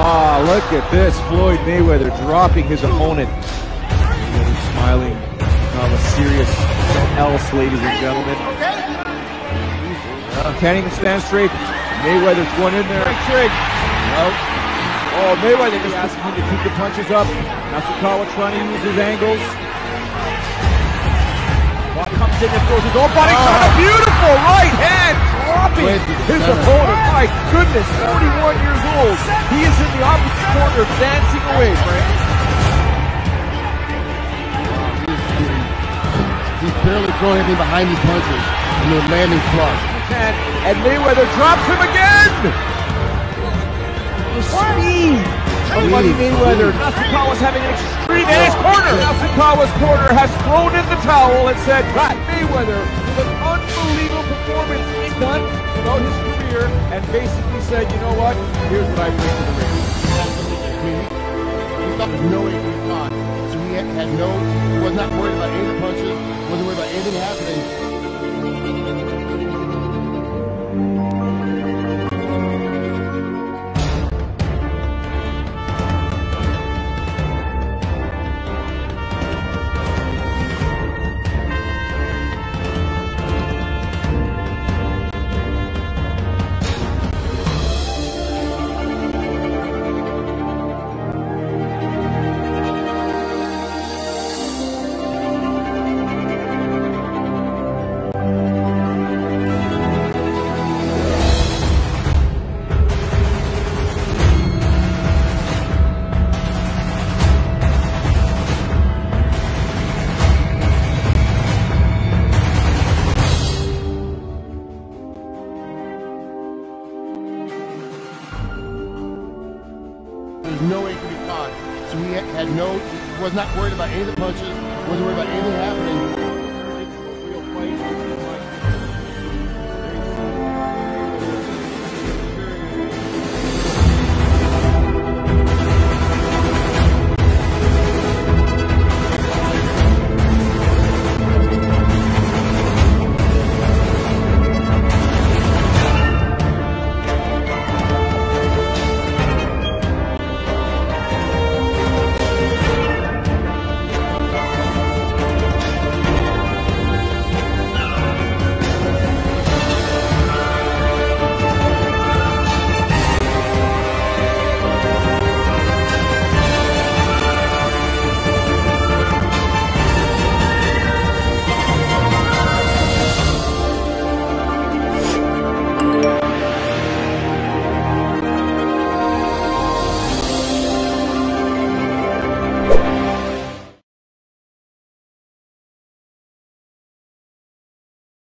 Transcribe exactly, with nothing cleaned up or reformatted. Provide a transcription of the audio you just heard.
Oh, look at this. Floyd Mayweather dropping his opponent. Mayweather smiling. Oh, a serious else, ladies and gentlemen. Uh, can't even stand straight. Mayweather's going in there. Trig. Nope. Oh, Mayweather just asking him to keep the punches up. Nasukawa trying to use his angles. Ball comes in and throws his own body. Oh. Got a beautiful right hand dropping his opponent. My goodness, forty-one years old. He is in the opposite corner dancing away, Frank. He's barely throwing anything behind these punches, and they're landing flush. And, and Mayweather drops him again! The speed of Money Mayweather. Nasukawa's having an extreme in his corner. Nasukawa's corner has thrown in the towel and said, "Got Mayweather with an unbelievable performance he's done throughout his career," and basically said, "You know what? Here's what I bring to the ring." He thought there was no way he was caught. So he had, had no, he was not worried about any of the punches, wasn't worried about anything happening. There's no way he could be caught. So he had, had no, was not worried about any of the punches, wasn't worried about anything happening.